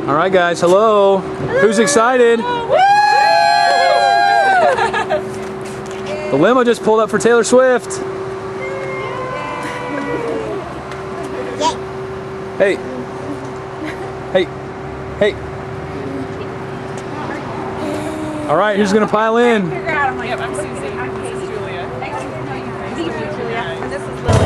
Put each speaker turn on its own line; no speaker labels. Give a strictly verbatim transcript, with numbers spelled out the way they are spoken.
All right, guys. Hello. Who's excited? The limo just pulled up for Taylor Swift. Hey. Hey. Hey. All right, who's gonna pile in?
Yep, I'm Susie. This is Julia. Nice to know you. Julia. And this is Liz.